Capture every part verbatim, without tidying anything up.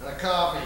and a coffee.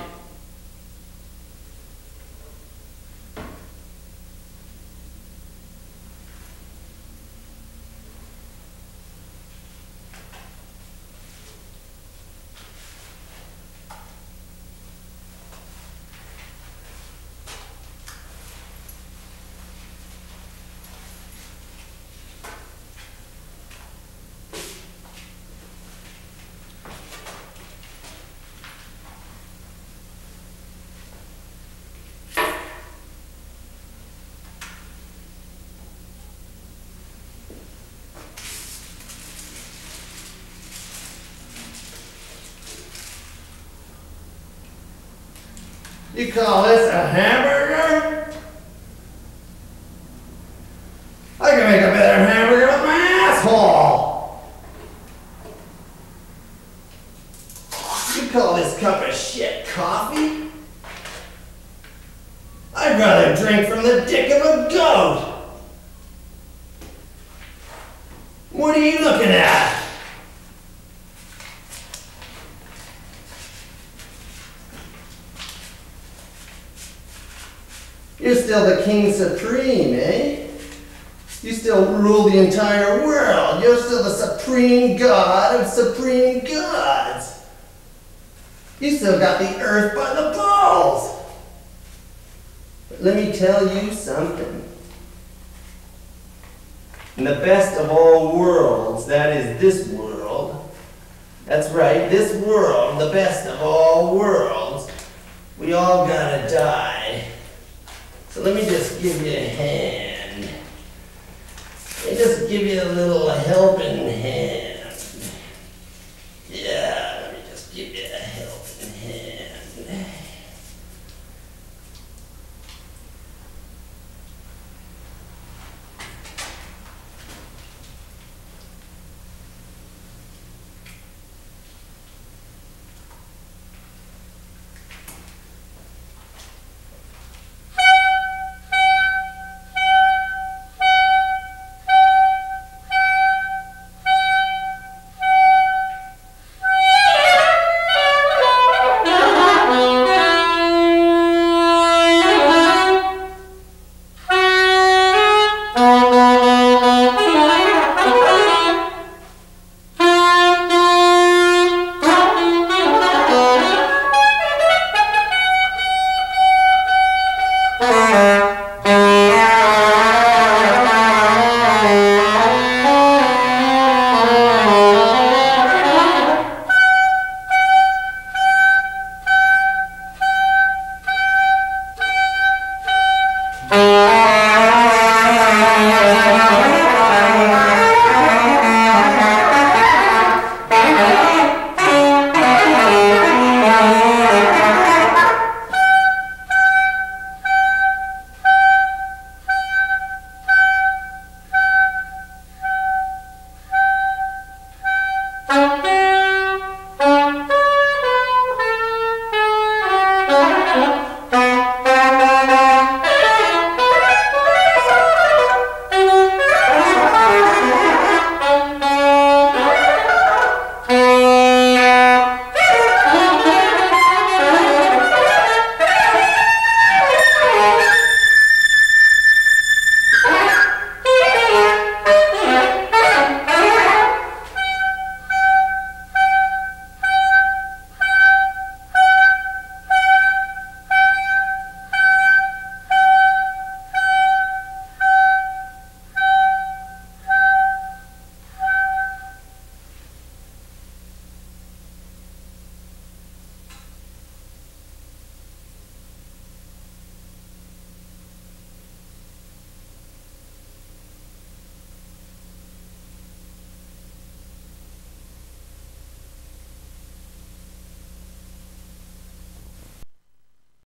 You call this a hamburger? I can make a better hamburger with my asshole. You call this cup of shit coffee? I'd rather drink from the dick of a goat. What are you looking at? You're still the king supreme, eh? You still rule the entire world. You're still the supreme god of supreme gods. You still got the earth by the balls. But let me tell you something. In the best of all worlds, that is this world, that's right, this world, the best of all worlds, we all gotta die. So let me just give you a hand. Let me just give you a little helping hand.